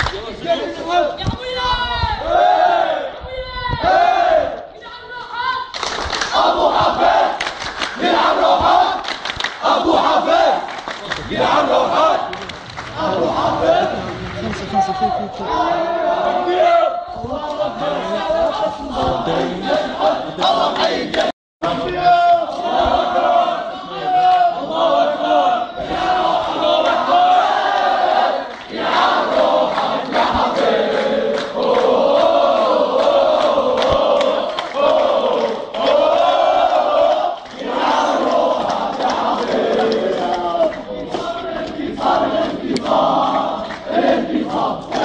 ابو حفيظ يلعب روحان، ابو حفيظ يلعب روحان، ابو حفيظ. خمسة فيك الله حي. الانتصار الانتصار الانتصار.